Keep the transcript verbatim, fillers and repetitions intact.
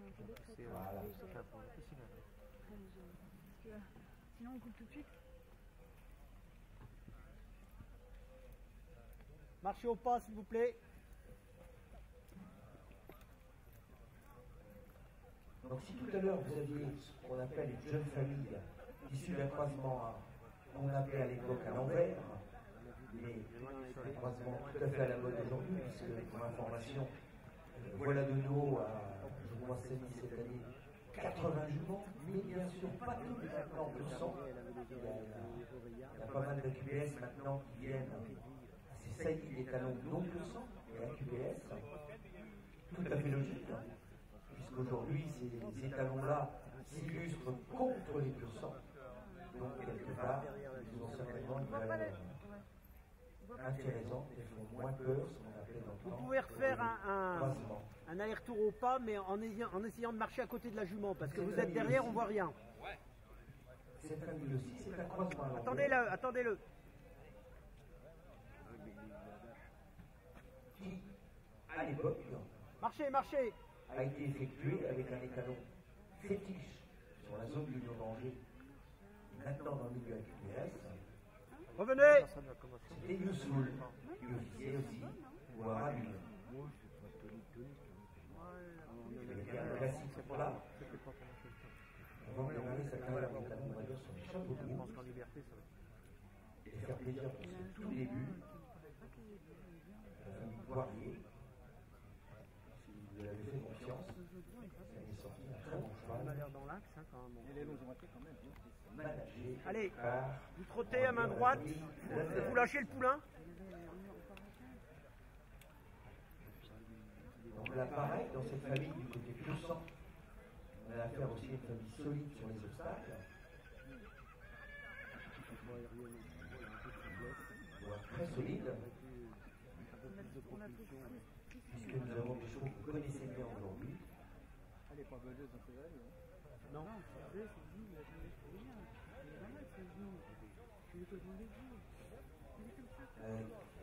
C'est Voilà. ça pour la piscine. Sinon on coupe tout de suite. Marchez au pas, s'il vous plaît. Donc si tout à l'heure vous aviez ce qu'on appelle une jeune famille issue d'un croisement qu'on appelait à l'époque à l'envers, mais un croisement tout à fait à la mode aujourd'hui, puisque pour information, euh, voilà de nous à, je vois cette année, quatre-vingts juments, mais bien sûr pas toutes maintenant pur sang. Il y a, il y a pas mal d'A Q B S maintenant qui viennent, c'est ça les talons non pur sang, et A Q B S, tout à fait logique. Puisqu'aujourd'hui, ces étalons-là s'illustrent contre les pur sang. Donc, quelque part, ils ont certainement une valeur intéressante et font moins peur, ce qu'on appelle dans le Vous temps pouvez refaire un, un, croisement. un aller-retour au pas, mais en essayant, en essayant de marcher à côté de la jument, parce que vous êtes derrière, on voit rien. Cette famille aussi, c'est un croisement à l'envers. Attendez-le, attendez-le. Qui, à l'époque, Marchez, marchez. a été effectué avec un étalon fétiche sur la zone du Lion-Danger. Maintenant, dans le milieu A Q B S, Revenez. c'était Youssoul, qui officiait aussi, ou Arabi. Il y avait un classique pour là. Avant de démarrer sa carrière d'étalon, on va dire son chapeau de roue, En liberté, ça va. et faire plaisir pour ce tout début, la famille Poirier. Si vous lui avez fait confiance, ça est sorti un très bon On a cheval, l'air dans l'axe, hein, quand même. managé Allez, par vous trottez à main droite. Vous lâchez le poulain. Donc là, pareil, dans cette famille du côté pur sang, on a affaire aussi à une famille solide sur les obstacles, voire très solide, puisque nous avons des chevaux que vous connaissez bien aujourd'hui. Elle n'est pas beleuse dans ses ailes. Non. Euh,